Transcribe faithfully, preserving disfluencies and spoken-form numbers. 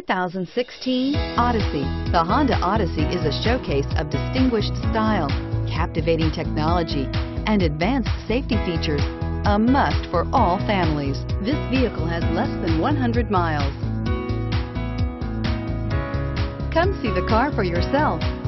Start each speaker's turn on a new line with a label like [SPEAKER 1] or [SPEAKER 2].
[SPEAKER 1] thousand sixteen Odyssey. The Honda Odyssey is a showcase of distinguished style, captivating technology, and advanced safety features. A must for all families. This vehicle has less than one hundred miles. Come see the car for yourself.